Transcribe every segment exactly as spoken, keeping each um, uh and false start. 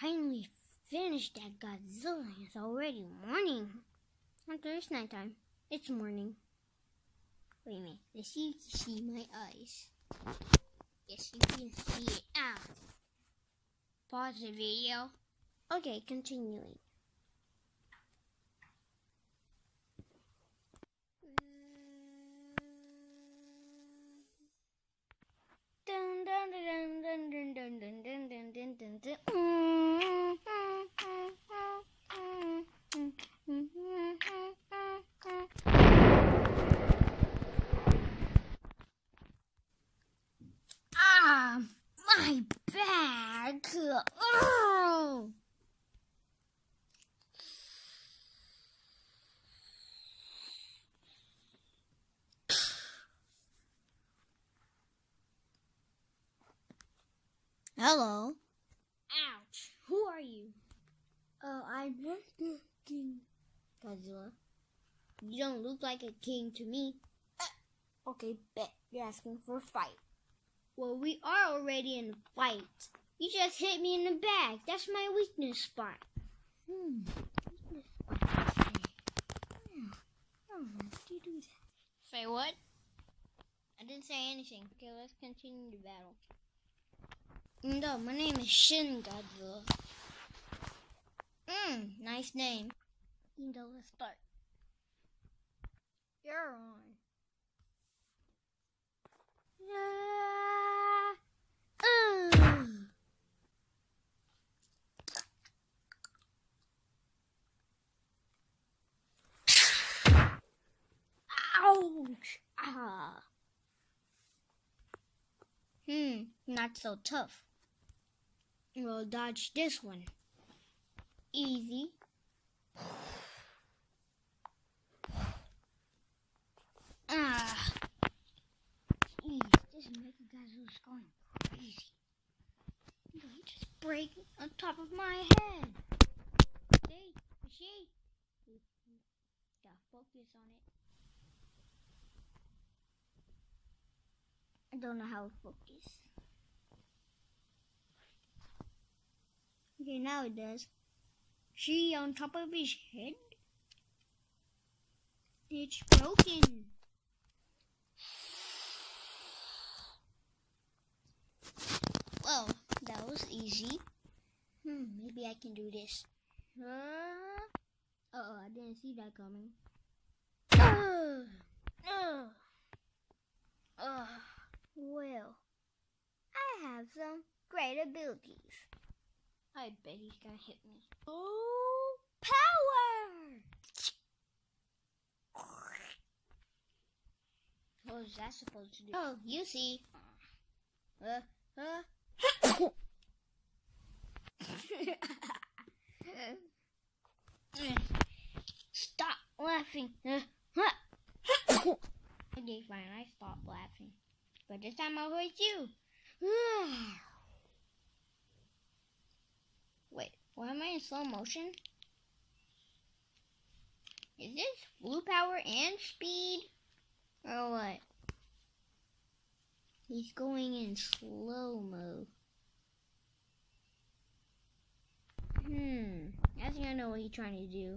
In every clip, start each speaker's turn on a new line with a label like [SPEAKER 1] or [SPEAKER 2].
[SPEAKER 1] finally finished that Godzilla. It's already morning. After it's nighttime, it's morning. Wait a minute. Let's see if you can see my eyes. Yes, you can see it. Ah. Pause the video. Okay, continuing. Dun dun dun dun dun dun dun dun dun dun dun dun. Ah, my back. Oh. Hello. Ouch. Who are you? Oh, I'm not the king. Godzilla. You don't look like a king to me. Uh, okay, bet. You're asking for a fight. Well, we are already in a fight. You just hit me in the back. That's my weakness spot. Hmm. Weakness spot. Yeah. Oh, why did you do that? Say what? I didn't say anything. Okay, let's continue the battle. No, my name is Shin Godzilla. Mmm, nice name. You know, let's start. You're on. Uh, uh. Ouch! Ah. Hmm, not so tough. We'll dodge this one. Easy. Ah. Jeez, this Mecha Godzilla's going crazy. He just break on top of my head. Hey, she. Gotta focus on it. I don't know how to focus. Okay, now it does. She on top of his head? It's broken. Well, that was easy. Hmm, maybe I can do this. Uh oh, I didn't see that coming. Uh, uh, uh, well, I have some great abilities. I bet he's gonna hit me. Oh, power! What was that supposed to do? Oh, you see. Uh, uh. Stop laughing. Uh, huh. Okay, fine. I stopped laughing. But this time I'll hurt you. Wait, why am I in slow motion? Is this blue power and speed? Or what? He's going in slow-mo. Hmm, I think I know what he's trying to do.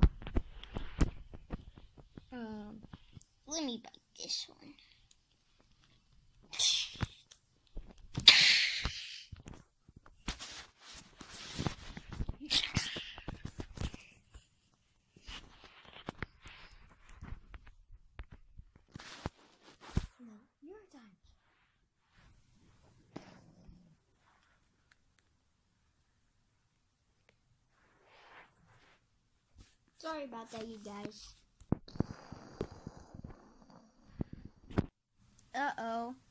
[SPEAKER 1] Um, let me bite this one. No, your time. Sorry about that, you guys. Uh-oh.